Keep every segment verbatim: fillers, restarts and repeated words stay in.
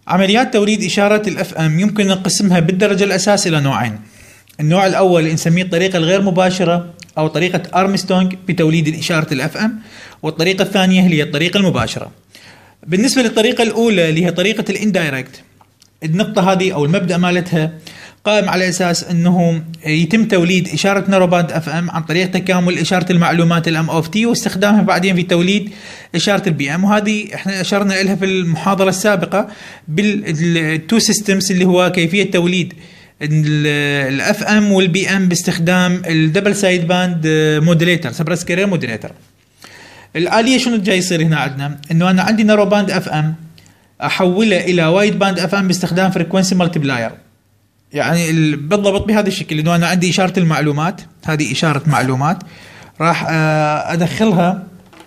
عمليات توليد إشارة الاف ام يمكن نقسمها بالدرجة الأساس إلى نوعين. النوع الأول نسميه الطريقة الغير مباشرة أو طريقة أرمسترونغ بتوليد الإشارة الاف ام، والطريقة الثانية هي الطريقة المباشرة. بالنسبة للطريقة الأولى اللي هي طريقة الاندايركت، النقطة هذه أو المبدأ مالتها قائم على أساس أنه يتم توليد إشارة ناروباند اف ام عن طريق تكامل إشارة المعلومات الام اوف تي واستخدامها بعدين في توليد إشارة البي ام، وهذه احنا أشرنا لها في المحاضرة السابقة بالتو سيستمز اللي هو كيفية توليد الاف ام والبي ام باستخدام الدبل سايد باند موديليتر سبرس كارير موديليتر. الآلية شنو جاي يصير هنا عندنا؟ انه انا عندي ناروباند اف ام احوله الى وايد باند اف ام باستخدام فريكوينسي مالتبلاير، يعني بالضبط بهذا الشكل. انه انا عندي اشاره المعلومات، هذه اشاره معلومات راح ادخلها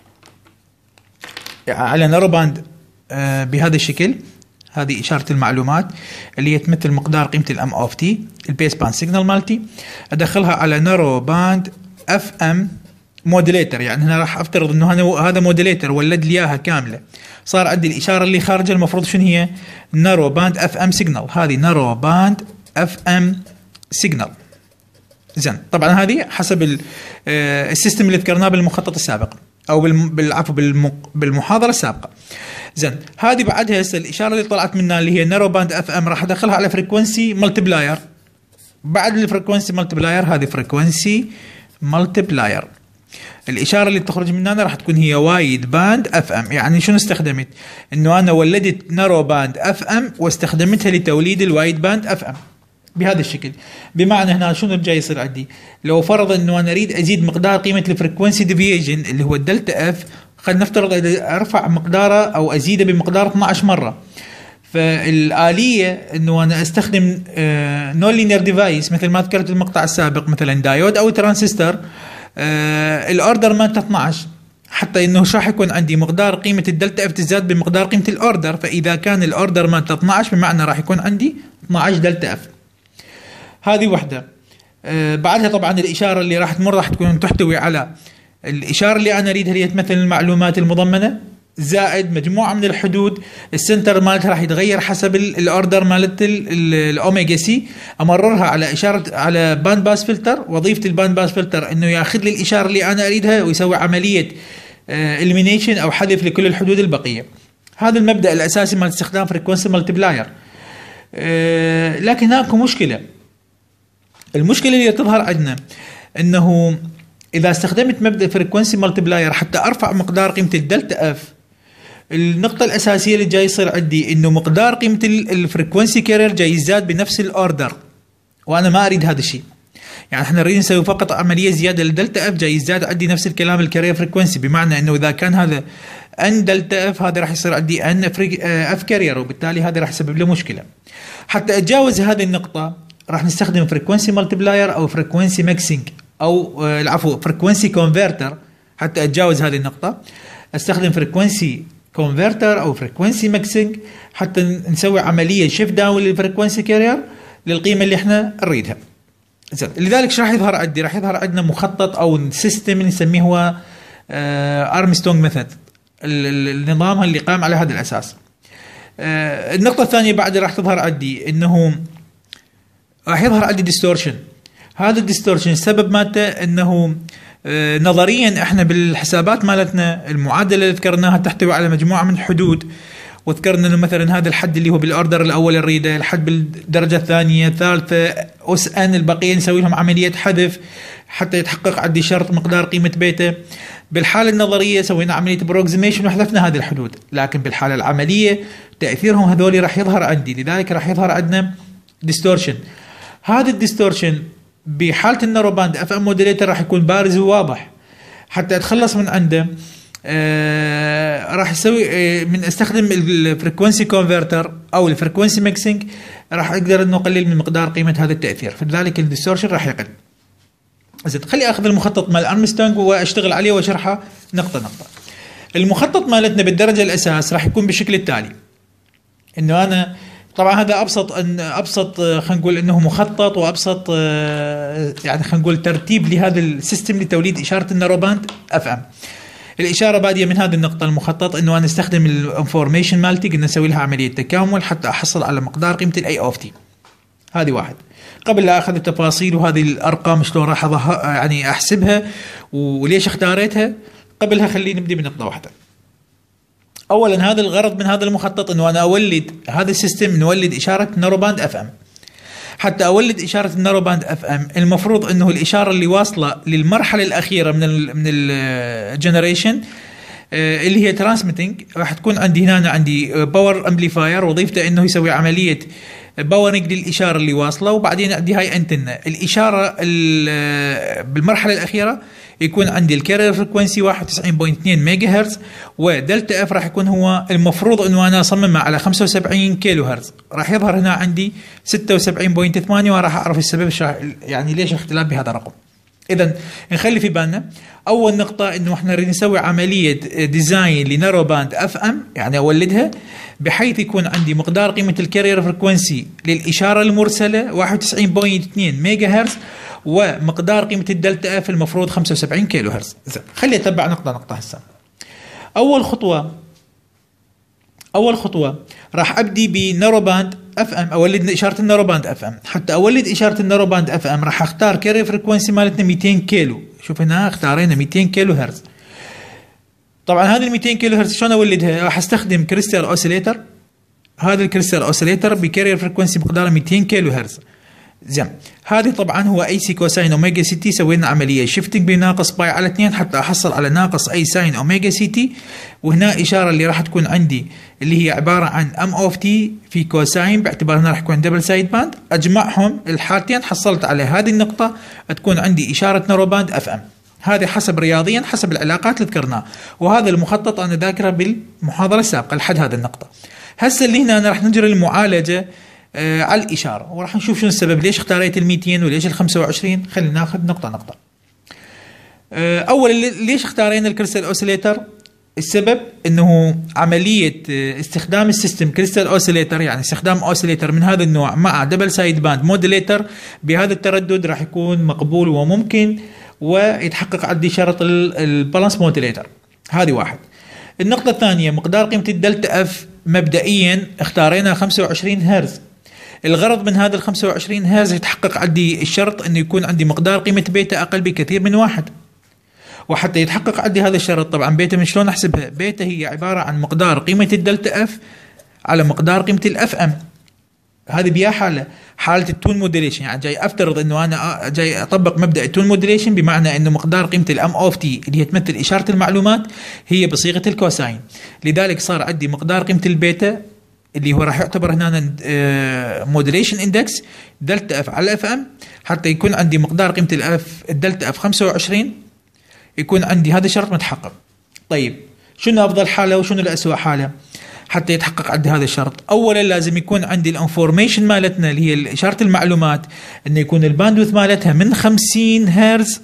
على ناروباند بهذا الشكل. هذه اشاره المعلومات اللي هي تمثل مقدار قيمه الام اوف تي البيس باند سيجنال مالتي، ادخلها على ناروباند اف ام موديليتر. يعني هنا راح افترض انه هذا موديليتر ولد لي اياها كامله، صار عندي الاشاره اللي خارجه المفروض شنو هي؟ نارو باند اف ام سيجنال. هذه نارو باند اف ام سيجنال. زين، طبعا هذه حسب السيستم اللي ذكرناه بالمخطط السابق او بالعفو بالمحاضره السابقه. زين، هذه بعدها هسه الاشاره اللي طلعت منها اللي هي نارو باند اف ام راح ادخلها على فريكوينسي مالتبلاير. بعد الفريكوينسي مالتبلاير هذه فريكوينسي مالتبلاير، الإشارة اللي تخرج من هنا راح تكون هي وايد باند اف ام. يعني شنو استخدمت؟ انه انا ولدت نارو باند اف ام واستخدمتها لتوليد الوايد باند اف ام بهذا الشكل. بمعنى هنا شنو جاي يصير عندي؟ لو فرض انه انا اريد ازيد مقدار قيمة الفريكوينسي ديفيجن اللي هو الدلتا اف، خلينا نفترض ارفع مقداره او ازيده بمقدار اثني عشر مرة، فالآلية انه انا استخدم نون لينير ديفايس مثل ما ذكرت المقطع السابق، مثلا دايود او ترانزستور، آه الاوردر مالته اثناشر، حتى انه راح يكون عندي مقدار قيمه الدلتا اف تزداد بمقدار قيمه الاوردر. فاذا كان الاوردر مالته اثناشر بمعنى راح يكون عندي اثناشر دلتا اف. هذه وحده. آه بعدها طبعا الاشاره اللي راح تمر راح تكون تحتوي على الاشاره اللي انا اريدها اللي تمثل المعلومات المضمنه زائد مجموعه من الحدود. السنتر مالتها راح يتغير حسب الاوردر مالت الاوميجا سي، امررها على اشاره على باند باس فلتر. وظيفه الباند باس فلتر انه ياخذ لي الاشاره اللي انا اريدها ويسوي عمليه اليمينيشن او حذف لكل الحدود البقيه. هذا المبدا الاساسي مال استخدام فريكوينسي مالتبلاير. لكن هناك مشكله. المشكله اللي تظهر عندنا انه اذا استخدمت مبدا فريكوينسي مالتبلاير حتى ارفع مقدار قيمه الدلتا اف، النقطة الأساسية اللي جاي يصير عندي إنه مقدار قيمة الفريكوينسي كارير جاي يزداد بنفس الأوردر، وأنا ما أريد هذا الشيء. يعني إحنا نريد نسوي فقط عملية زيادة للدلتا اف، جاي يزداد عندي نفس الكلام الكارير فريكوينسي. بمعنى إنه إذا كان هذا ان دلتا اف، هذا راح يصير عندي ان اف كارير، وبالتالي هذا راح يسبب له مشكلة. حتى أتجاوز هذه النقطة راح نستخدم فريكوينسي مالتبلاير أو فريكوينسي ميكسينج أو العفو فريكوينسي كونفرتر. حتى أتجاوز هذه النقطة استخدم فريكوينسي كونفرتر او فريكوينسي ميكسينج حتى نسوي عمليه شيفت داون للفريكوينسي كارير للقيمه اللي احنا نريدها. زين، لذلك ايش راح يظهر عندي؟ راح يظهر عندنا مخطط او سيستم نسميه هو ارمسترونغ ميثود، النظام اللي قام على هذا الاساس. آه النقطه الثانيه بعد راح تظهر عندي انه راح يظهر عندي ديستورشن. هذا الديستورشن السبب مالته انه آه نظريا احنا بالحسابات مالتنا المعادله اللي ذكرناها تحتوي على مجموعه من الحدود، وذكرنا انه مثلا هذا الحد اللي هو بالاوردر الاول نريده، الحد بالدرجه الثانيه الثالثه اس ان، البقيه نسوي لهم عمليه حذف حتى يتحقق عندي شرط مقدار قيمه بيتا. بالحاله النظريه سوينا عمليه بروكسيميشن وحذفنا هذه الحدود، لكن بالحاله العمليه تاثيرهم هذول راح يظهر عندي، لذلك راح يظهر عندنا ديستورشن. هذا الديستورشن بحاله الناروباند اف ام موديليتر راح يكون بارز وواضح. حتى اتخلص من عنده آه راح يسوي آه من استخدم الفريكوينسي كونفرتر او الفريكوينسي ميكسينج، راح اقدر انه اقلل من مقدار قيمه هذا التاثير، فلذلك الديستورشن راح يقل. زين، خلي اخذ المخطط مال ارمسترونغ واشتغل عليه واشرحه نقطه نقطه. المخطط مالتنا بالدرجه الاساس راح يكون بالشكل التالي، انه انا طبعا هذا ابسط ان ابسط خلينا نقول انه مخطط وابسط يعني خلينا نقول ترتيب لهذا السيستم لتوليد اشاره الناروباند اف ام. الاشاره باديه من هذه النقطه. المخطط انه انا استخدم الانفورميشن مالتي، قلنا نسوي لها عمليه تكامل حتى احصل على مقدار قيمه الاي اوف تي. هذه واحد. قبل لا اخذ التفاصيل وهذه الارقام شلون راح يعني احسبها وليش اختاريتها، قبلها خلينا نبدي بنقطه واحده. اولا هذا الغرض من هذا المخطط انه انا اولد هذا السيستم، نولد اشاره ناروباند اف ام. حتى اولد اشاره الناروباند اف ام المفروض انه الاشاره اللي واصله للمرحله الاخيره من ال من الجنريشن اللي هي ترانسميتنج، راح تكون عندي هنا عندي باور امبليفاير وظيفته انه يسوي عمليه باورنج للاشاره اللي واصله، وبعدين عندي هاي انتنا. الاشاره بالمرحله الاخيره يكون عندي الكارير فريكونسي واحد وتسعين فاصلة اثنين ميجا هرتز، ودلتا اف راح يكون هو المفروض انه انا اصممه على خمسة وسبعين كيلو هرتز. راح يظهر هنا عندي ستة وسبعين فاصلة ثمانية، وراح اعرف السبب يعني ليش اختلاف بهذا الرقم. اذا نخلي في بالنا اول نقطه انه احنا نريد نسوي عمليه ديزاين لنارو باند اف ام، يعني اولدها بحيث يكون عندي مقدار قيمه الكارير فريكونسي للاشاره المرسله واحد وتسعين فاصلة اثنين ميجا هرتز، ومقدار قيمه الدلتا اف المفروض خمسة وسبعين كيلو هرتز. خلي اتبع نقطه نقطه هسه. اول خطوه اول خطوه راح ابدي بنارو باند اف ام، اولد اشاره النارو باند اف ام. حتى اولد اشاره النارو باند اف ام راح اختار كارير فريكونسي مالتنا مئتين كيلو. شوف هنا اختارينا مئتين كيلو هرتز. طبعا هذه ال مئتين كيلو هرتز شلون اولدها؟ راح استخدم كريستال اوسيليتر. هذا الكريستال اوسيليتر بكارير فريكونسي مقداره مئتين كيلو هرتز. زين، هذه طبعا هو اي سي كوساين اوميجا سي تي. سوينا عمليه شيفتنج بناقص باي على اثنين حتى احصل على ناقص اي ساين اوميجا سي تي. وهنا اشاره اللي راح تكون عندي اللي هي عباره عن ام اوف تي في كوساين، باعتبار هنا راح يكون دبل سايد باند. اجمعهم الحالتين حصلت على هذه النقطه، تكون عندي اشاره نارو باند اف ام. هذه حسب رياضيا حسب العلاقات اللي ذكرناها، وهذا المخطط انا ذاكره بالمحاضره السابقه لحد هذه النقطه. هسه اللي هنا أنا راح نجري المعالجه آه على الاشاره، وراح نشوف شنو السبب، ليش اختاريت ال مئتين وليش ال خمسة وعشرين. خلينا ناخذ نقطه نقطه. آه اولا ليش اختارينا الكريستال اوسيليتر؟ السبب انه عمليه استخدام السيستم كريستال اوسيليتر، يعني استخدام اوسيليتر من هذا النوع مع دبل سايد باند موديليتر بهذا التردد راح يكون مقبول وممكن، ويتحقق عندي شرط البالانس موديليتر. هذه واحد. النقطه الثانيه مقدار قيمه الدلتا اف، مبدئيا اختارينا خمسة وعشرين هرتز. الغرض من هذا ال خمسة وعشرين هرتز يتحقق عندي الشرط انه يكون عندي مقدار قيمه بيتا اقل بكثير من واحد. وحتى يتحقق عندي هذا الشرط طبعا بيتا من شلون احسبها؟ بيتا هي عباره عن مقدار قيمه الدلتا اف على مقدار قيمه الاف ام. هذه بيا حاله حاله التون موديليشن، يعني جاي افترض انه انا جاي اطبق مبدا التون موديليشن، بمعنى انه مقدار قيمه الام اوف تي اللي هي تمثل اشاره المعلومات هي بصيغه الكوساين. لذلك صار عندي مقدار قيمه البيتا اللي هو راح يعتبر هنا موديليشن اندكس دلتا اف على اف ام، حتى يكون عندي مقدار قيمه الاف الدلتا اف خمسة وعشرين، يكون عندي هذا الشرط متحقق. طيب شنو افضل حاله وشنو الاسوء حاله حتى يتحقق عندي هذا الشرط؟ اولا لازم يكون عندي الانفورميشن مالتنا اللي هي اشاره المعلومات انه يكون الباندوث مالتها من خمسين هرتز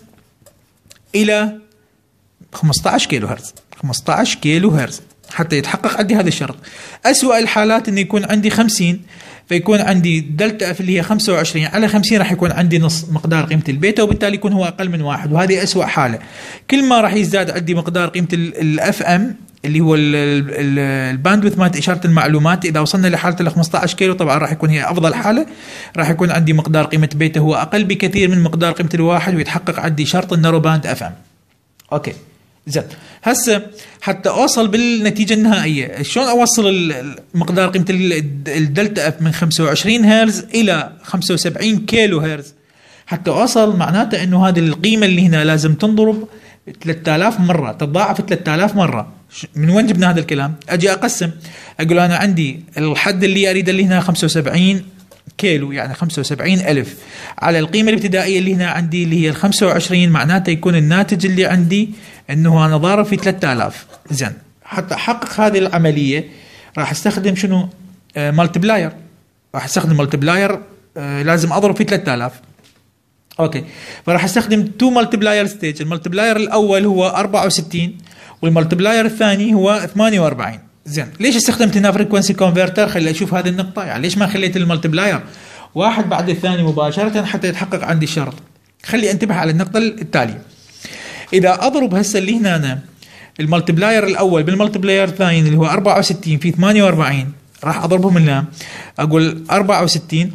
الى خمسة عشر كيلو هرتز. خمسة عشر كيلو هرتز حتى يتحقق عندي هذا الشرط. اسوأ الحالات انه يكون عندي خمسين، فيكون عندي دلتا اف اللي هي خمسة وعشرين على خمسين، راح يكون عندي نص مقدار قيمه البيتا، وبالتالي يكون هو اقل من واحد، وهذه اسوأ حاله. كل ما راح يزداد عندي مقدار قيمه الاف ام اللي هو الباندوث مالت اشاره المعلومات، اذا وصلنا لحاله ال خمسة عشر كيلو طبعا راح يكون هي افضل حاله، راح يكون عندي مقدار قيمه بيتا هو اقل بكثير من مقدار قيمه الواحد، ويتحقق عندي شرط النارو باند اف ام. اوكي زين، هسه حتى اوصل بالنتيجه النهائيه شلون اوصل مقدار قيمه الدلتا اف من خمسة وعشرين هرتز الى خمسة وسبعين كيلو هرتز؟ حتى اوصل معناته انه هذه القيمه اللي هنا لازم تنضرب ثلاثة آلاف مره، تتضاعف ثلاثة آلاف مره. من وين جبنا هذا الكلام؟ اجي اقسم اقول انا عندي الحد اللي اريده اللي هنا خمسة وسبعين كيلو، يعني خمسة وسبعين ألف، على القيمه الابتدائيه اللي هنا عندي اللي هي ال خمسة وعشرين، معناته يكون الناتج اللي عندي انه انا ضارب في ثلاثة آلاف. زين، حتى احقق هذه العمليه راح استخدم شنو؟ آه مالتبلاير. راح استخدم مالتبلاير، آه لازم اضرب في ثلاثة آلاف. اوكي، فراح استخدم تو مالتبلاير ستيج. المالتبلاير الاول هو أربعة وستين والمالتبلاير الثاني هو ثمانية وأربعين. زين، ليش استخدمت هنا فريكونسي كونفرتر؟ خلي اشوف هذه النقطه، يعني ليش ما خليت المالتبلاير واحد بعد الثاني مباشره حتى يتحقق عندي الشرط؟ خلي انتبه على النقطه التاليه. اذا اضرب هسه اللي هنا أنا الملتبلاير الاول بالملتبلاير الثاني اللي هو أربعة وستين في ثمانية وأربعين راح اضربهم هنا، اقول أربعة وستين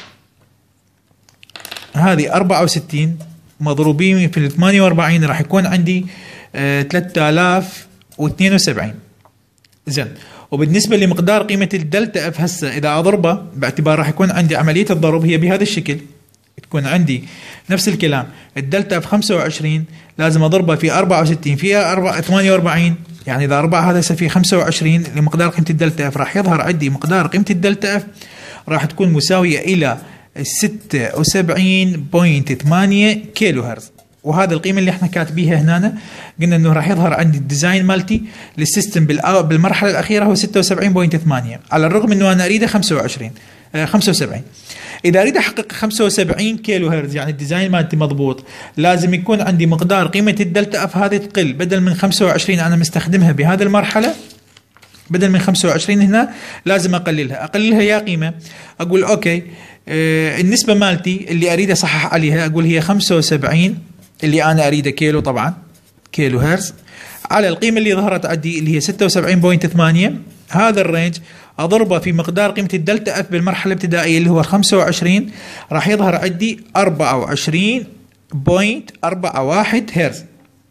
هذه أربعة وستين مضروبين في ثمانية وأربعين راح يكون عندي آه ثلاثة آلاف واثنين وسبعين. زين، وبالنسبه لمقدار قيمه الدلتا اف هسه اذا اضربه باعتبار راح يكون عندي عمليه الضرب هي بهذا الشكل، تكون عندي نفس الكلام الدلتا اف خمسة وعشرين لازم اضربه في أربعة وستين في ثمانية وأربعين، يعني اذا أربعة هذا في خمسة وعشرين لمقدار قيمه الدلتا اف راح يظهر عندي مقدار قيمه الدلتا اف راح تكون مساويه الى ستة وسبعين فاصلة ثمانية كيلو هرتز. وهذا القيمه اللي احنا كاتبيها هنا قلنا انه راح يظهر عندي الديزاين مالتي للسيستم بالمرحله الاخيره هو ستة وسبعين فاصلة ثمانية، على الرغم انه انا اريده خمسة وعشرين خمسة وسبعين. اذا اريد احقق خمسة وسبعين كيلو هرتز يعني الديزاين مالتي مضبوط، لازم يكون عندي مقدار قيمه الدلتا اف هذه تقل، بدل من خمسة وعشرين انا مستخدمها بهذه المرحله، بدل من خمسة وعشرين هنا لازم اقللها، اقللها يا قيمه اقول اوكي آه النسبه مالتي اللي اريد اصحح عليها اقول هي خمسة وسبعين اللي انا اريده كيلو طبعا كيلو هرتز على القيمه اللي ظهرت عندي اللي هي ستة وسبعين فاصلة ثمانية، هذا الرينج اضربه في مقدار قيمه الدلتا اف بالمرحله الابتدائيه اللي هو خمسة وعشرين راح يظهر عندي أربعة وعشرين فاصلة أربعة واحد هرتز.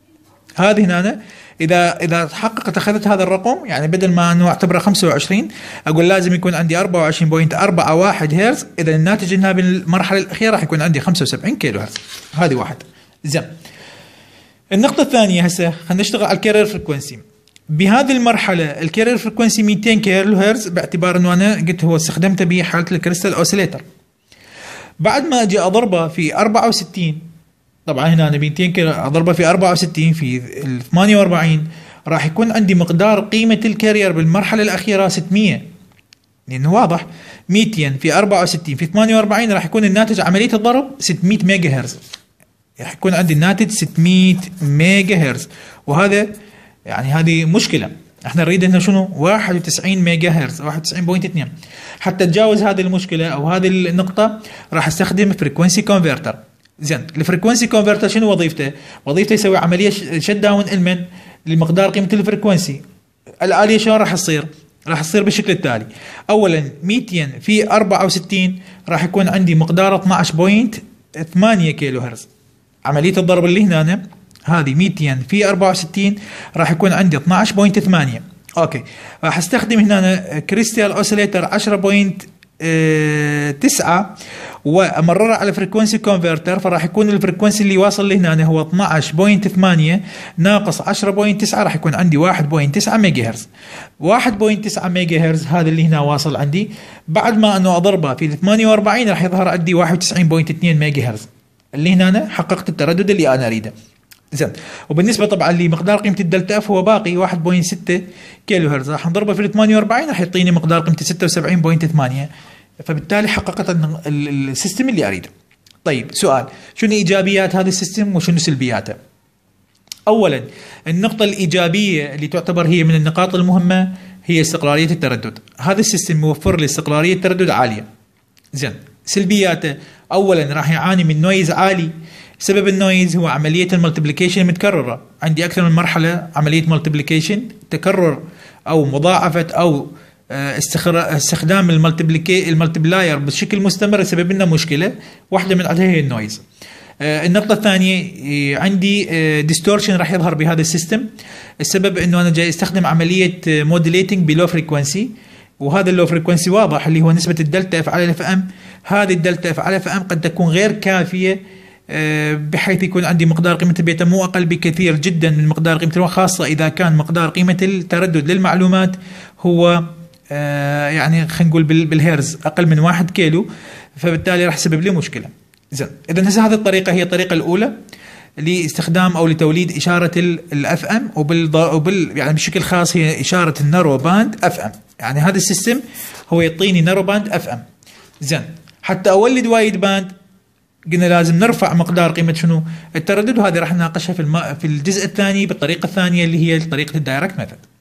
هذه هنا اذا اذا تحققت اخذت هذا الرقم، يعني بدل ما انه اعتبره خمسة وعشرين اقول لازم يكون عندي أربعة وعشرين فاصلة أربعة واحد هرتز، اذا الناتج انها بالمرحله الاخيره راح يكون عندي خمسة وسبعين كيلو هرتز. هذه واحد. زين، النقطة الثانية هسه خلينا نشتغل على الكارير فريكونسي. بهذه المرحلة الكارير فريكونسي مئتين كيلو هرتز باعتبار انه انا قلت هو استخدمته بحالة الكريستال اوسيليتر. بعد ما اجي اضربه في أربعة وستين، طبعا هنا أنا مئتين كيلو اضربه في أربعة وستين في ثمانية وأربعين راح يكون عندي مقدار قيمة الكارير بالمرحلة الأخيرة ستمية، لأنه واضح مئتين في أربعة وستين في ثمانية وأربعين راح يكون الناتج عملية الضرب ستمية ميجا هرتز، راح يكون عندي الناتج ستمية ميجا هرتز، وهذا يعني هذه مشكلة. احنا نريد انه شنو واحد وتسعين ميجا هرتز واحد وتسعين فاصلة اثنين. حتى اتجاوز هذه المشكلة او هذه النقطة راح استخدم فريكوينسي كونفرتر. زين، الفريكوينسي كونفرتر شنو وظيفته؟ وظيفته يسوي عملية شت داون المن لمقدار قيمة الفريكوينسي. الآلية شلون راح تصير؟ راح تصير بالشكل التالي. اولا مئتين في أربعة وستين راح يكون عندي مقدار اثناعش فاصلة ثمانية كيلو هرتز. عملية الضرب اللي هنا هذه مئتين في أربعة وستين راح يكون عندي اثناعش فاصلة ثمانية. اوكي، راح استخدم هنا كريستال اوسيليتر عشرة فاصلة تسعة وامرره على فريكوينسي كونفرتر، فراح يكون الفريكوينسي اللي واصل لي هنا هو اثناعش فاصلة ثمانية ناقص عشرة فاصلة تسعة راح يكون عندي واحد فاصلة تسعة ميجا هرتز. واحد فاصلة تسعة ميجا هرتز هذا اللي هنا واصل عندي، بعد ما انه اضربه في ثمانية وأربعين راح يظهر عندي واحد وتسعين فاصلة اثنين ميجا هرتز، اللي هنا أنا حققت التردد اللي انا اريده. زين، وبالنسبه طبعا لمقدار قيمه الدلتا اف هو باقي واحد فاصلة ستة كيلو هرتز، راح نضربه في ثمانية وأربعين راح يعطيني مقدار قيمته ستة وسبعين فاصلة ثمانية، فبالتالي حققت السيستم اللي اريده. طيب سؤال، شنو ايجابيات هذا السيستم وشنو سلبياته؟ اولا النقطه الايجابيه اللي تعتبر هي من النقاط المهمه هي استقراريه التردد. هذا السيستم موفر لي استقراريه تردد عاليه. زين، سلبياته اولا راح يعاني من نويز عالي. سبب النويز هو عمليه الملتبليكيشن المتكرره، عندي اكثر من مرحله عمليه ملتبليكيشن تكرر او مضاعفه او استخدام الملتبليكي الملتبلاير بشكل مستمر يسبب لنا مشكله، واحده من عندها هي النويز. النقطه الثانيه عندي ديستورشن راح يظهر بهذا السيستم، السبب انه انا جاي استخدم عمليه موديليتنج بلو فريكوينسي، وهذا اللو فريكوينسي واضح اللي هو نسبه الدلتا اف على الاف ام. هذه الدلتا اف على الاف ام قد تكون غير كافيه بحيث يكون عندي مقدار قيمة البيتا مو أقل بكثير جدا من مقدار قيمة، خاصة إذا كان مقدار قيمة التردد للمعلومات هو يعني خلينا نقول بالهيرز أقل من واحد كيلو، فبالتالي راح يسبب لي مشكلة. زين، إذا هسه هذه الطريقة هي الطريقة الأولى لاستخدام أو لتوليد إشارة الأف أم، وبال وبال يعني بشكل خاص هي إشارة النارو باند أف أم. يعني هذا السيستم هو يعطيني نارو باند أف أم. زين، حتى أولد وايد باند قلنا لازم نرفع مقدار قيمة شنو التردد، وهذه راح نناقشها في الم... في الجزء الثاني بالطريقة الثانية اللي هي طريقة الدايركت ميثود.